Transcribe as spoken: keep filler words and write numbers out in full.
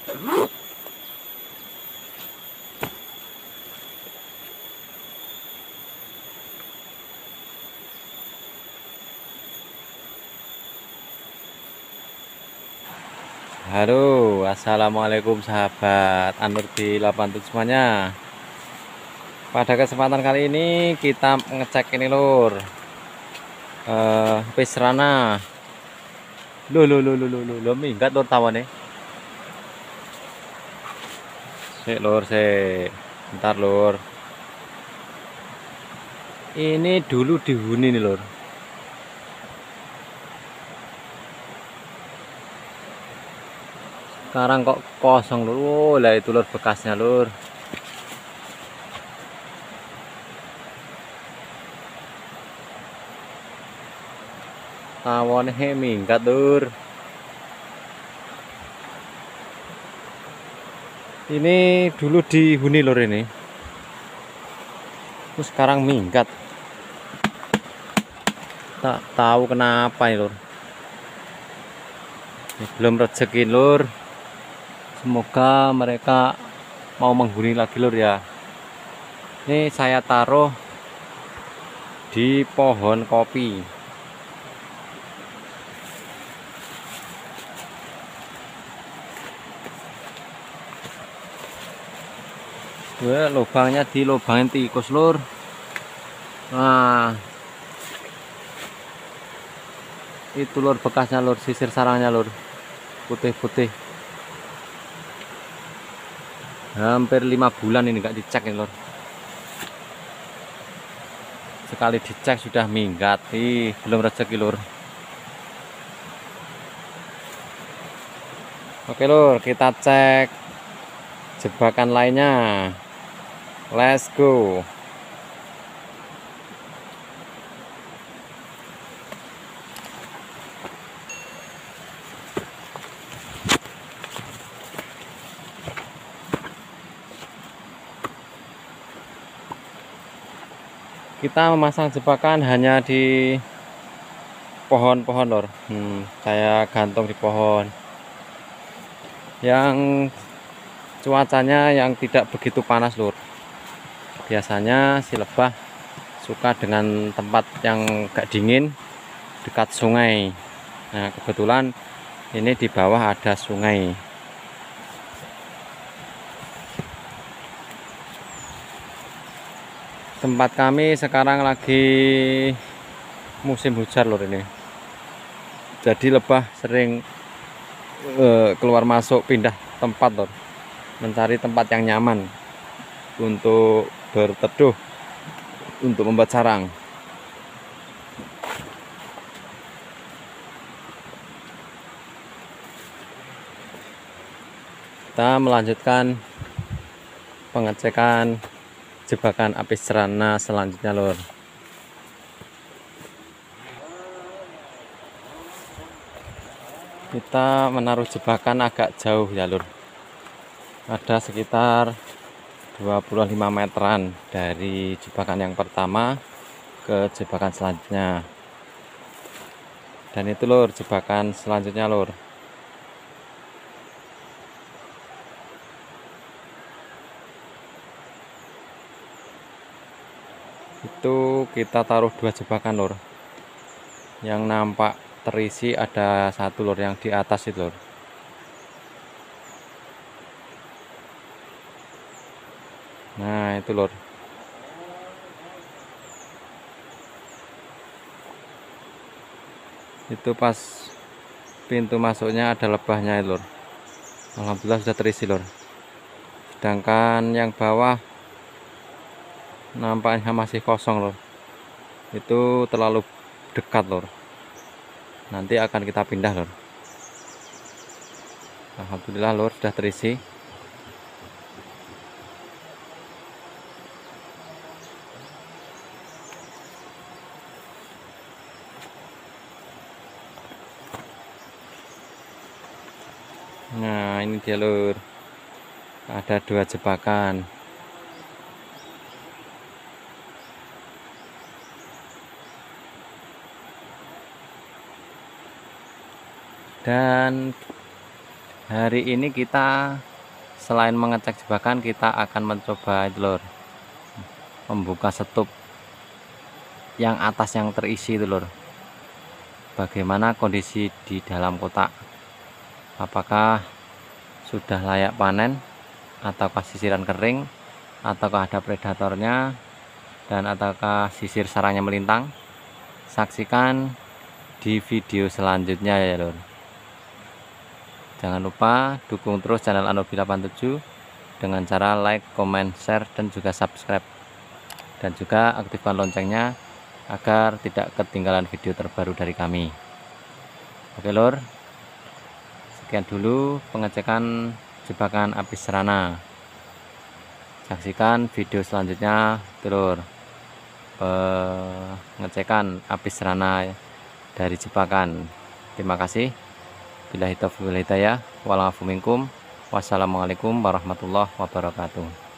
Halo, assalamualaikum sahabat Anur di delapan puluh semuanya. Pada kesempatan kali ini kita ngecek ini lur, eh Pisrana. Lo lo lo lo lo lo lo minggat lur tawane. Sik lur, sik. Bentar lur. Ini dulu dihuni nih lur. Sekarang kok kosong lur. Oh, lah itu lur bekasnya lur. Tawane minggat lur. Ini dulu dihuni lur ini. Terus sekarang minggat. Tak tahu kenapa ini lur. Ini belum rezeki lur. Semoga mereka mau menghuni lagi lur ya. Ini saya taruh di pohon kopi. Wah, lubangnya di lubangin tikus lur. Nah, itu lur bekasnya lur, sisir sarangnya lur, putih-putih. Hampir lima bulan ini nggak dicek ini lur. Sekali dicek sudah minggat. Ih, belum rezeki lur. Oke lur, kita cek jebakan lainnya. Let's go. Kita memasang jebakan hanya di pohon-pohon lor. Hmm, saya gantung di pohon yang cuacanya yang tidak begitu panas lur. Biasanya si lebah suka dengan tempat yang gak dingin dekat sungai. Nah, kebetulan ini di bawah ada sungai. Tempat kami sekarang lagi musim hujan lur ini. Jadi lebah sering uh, keluar masuk pindah tempat lur, mencari tempat yang nyaman untuk berteduh, untuk membuat sarang. Kita melanjutkan pengecekan jebakan Pisrana selanjutnya lur. Kita menaruh jebakan agak jauh ya lur, ada sekitar dua puluh lima meteran dari jebakan yang pertama ke jebakan selanjutnya. Dan itu lur jebakan selanjutnya lur. Itu kita taruh dua jebakan lur. Yang nampak terisi ada satu lur yang di atas itu lur. Nah, itu lur. Itu pas pintu masuknya ada lebahnya lur. Alhamdulillah sudah terisi lur. Sedangkan yang bawah nampaknya masih kosong lur. Itu terlalu dekat lur. Nanti akan kita pindah lur. Alhamdulillah lur sudah terisi. Nah, ini dia lur. Ada dua jebakan. Dan hari ini kita selain mengecek jebakan, kita akan mencoba itu lur, membuka setup yang atas yang terisi itu lur. Bagaimana kondisi di dalam kotak, apakah sudah layak panen ataukah sisiran kering, ataukah ada predatornya, dan ataukah sisir sarangnya melintang. Saksikan di video selanjutnya ya lur. Jangan lupa dukung terus channel Anobi delapan tujuh dengan cara like, comment, share, dan juga subscribe, dan juga aktifkan loncengnya agar tidak ketinggalan video terbaru dari kami. Oke lur, sekian dulu pengecekan jebakan apis serana. Saksikan video selanjutnya lur, pengecekan apis serana dari jebakan. Terima kasih. Billahi taufiq wal hidayah. Wal afu minkum. Wassalamualaikum warahmatullahi wabarakatuh.